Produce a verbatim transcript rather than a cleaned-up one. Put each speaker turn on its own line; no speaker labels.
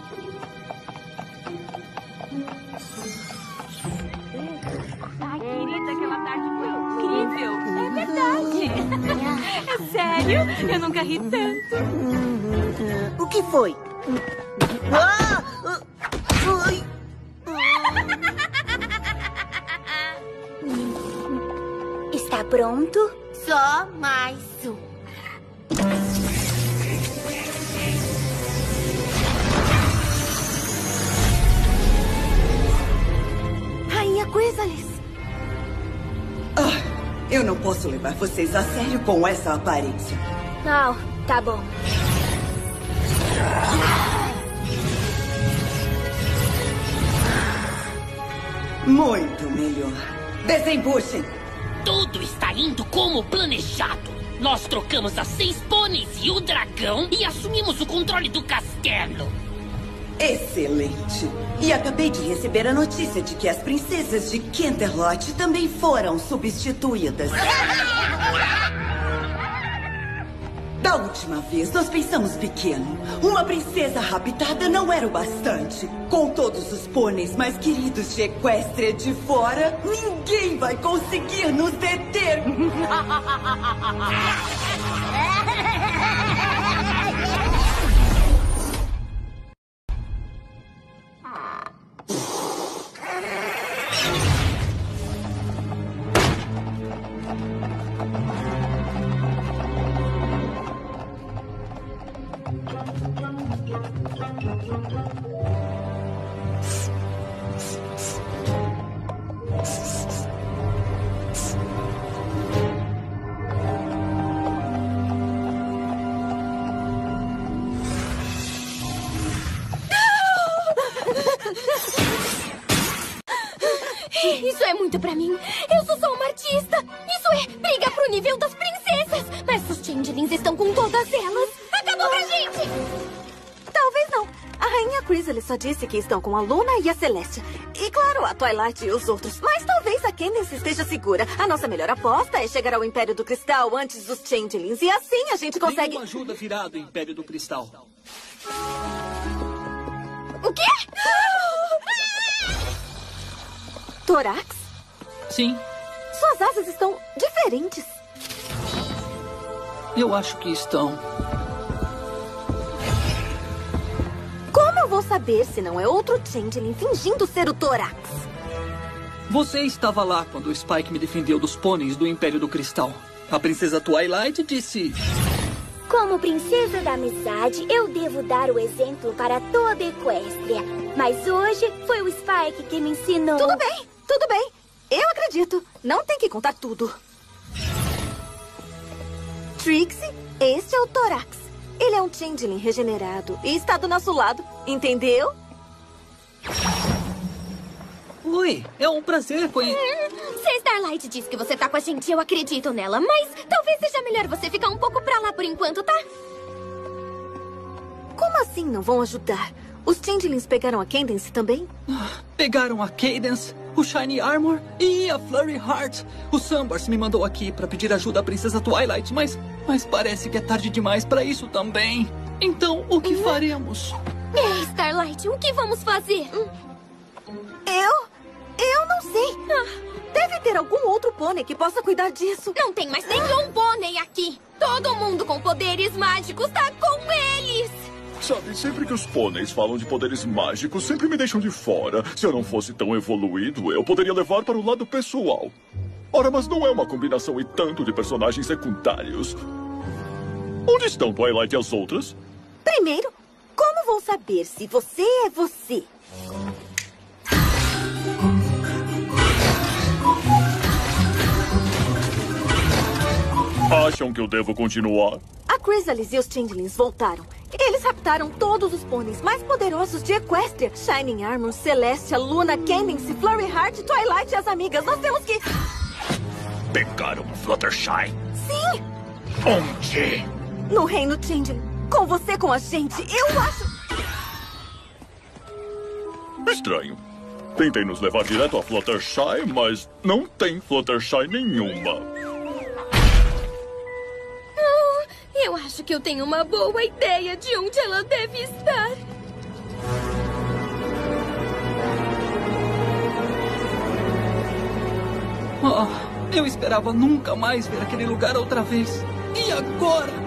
Ai, querida, aquela tarde foi incrível. É verdade. É sério? Eu nunca ri tanto.
O que foi? Ah! Ai!
Está pronto? Só mais um.
Rainha Chrysalis.
Ah, eu não posso levar vocês a sério com essa aparência.
Não, tá bom.
Muito melhor. Desembuchem.
Tudo está indo como planejado. Nós trocamos as seis pôneis e o dragão e assumimos o controle do castelo.
Excelente. E acabei de receber a notícia de que as princesas de Canterlot também foram substituídas. Da última vez, nós pensamos pequeno. Uma princesa raptada não era o bastante. Com todos os pôneis mais queridos de Equestria de fora, ninguém vai conseguir nos deter.
Isso é muito pra mim. Eu sou só uma artista. Isso é briga pro nível das princesas. Mas os changelings estão com todas elas. Acabou pra gente!
Talvez não. A Rainha Chrysalis só disse que estão com a Luna e a Celestia. E claro, a Twilight e os outros. Mas talvez a Candace esteja segura. A nossa melhor aposta é chegar ao Império do Cristal antes dos changelings. E assim a gente consegue...
Nenhuma ajuda virá do Império do Cristal.
O quê?
Thorax?
Sim,
Suas asas estão diferentes.
eu acho que estão.
Como eu vou saber se não é outro changeling fingindo ser o Thorax?
Você estava lá quando o Spike me defendeu dos pôneis do Império do Cristal. A princesa Twilight disse...
Como princesa da amizade, eu devo dar o exemplo para toda Equestria. Mas hoje foi o Spike que me ensinou.
Tudo bem, tudo bem. Eu acredito. Não tem que contar tudo. Trixie, este é o Thorax. Ele é um changeling regenerado e está do nosso lado. Entendeu?
Oi, é um prazer conhecer...
Hum, se a Starlight diz que você tá com a gente, eu acredito nela. Mas talvez seja melhor você ficar um pouco pra lá por enquanto, tá?
Como assim não vão ajudar? Os changelings pegaram a Candace também?
Pegaram a Cadence, o Shiny Armor e a Flurry Heart. O Sambars me mandou aqui pra pedir ajuda à princesa Twilight, mas, mas parece que é tarde demais pra isso também. Então, o que faremos?
Ei, Starlight, o que vamos fazer?
Eu? Eu não sei. Deve ter algum outro pônei que possa cuidar disso.
Não tem mais nenhum pônei aqui. Todo mundo com poderes mágicos tá com eles.
Sabe, sempre que os pôneis falam de poderes mágicos, sempre me deixam de fora. Se eu não fosse tão evoluído, eu poderia levar para o lado pessoal. Ora, mas não é uma combinação e tanto de personagens secundários. Onde estão Twilight e as outras?
Primeiro, como vou saber se você é você?
Acham que eu devo continuar?
A Chrysalis e os changelings voltaram. Eles raptaram todos os pôneis mais poderosos de Equestria. Shining Armor, Celestia, Luna, Candace, Flurry Heart, Twilight e as amigas. Nós temos que...
Pegaram Fluttershy?
Sim!
Onde?
No Reino Changeling. Com você, com a gente. Eu acho...
Estranho. Tentei nos levar direto a Fluttershy, mas não tem Fluttershy nenhuma.
Eu acho que eu tenho uma boa ideia de onde ela deve estar.
Oh, eu esperava nunca mais ver aquele lugar outra vez. E agora?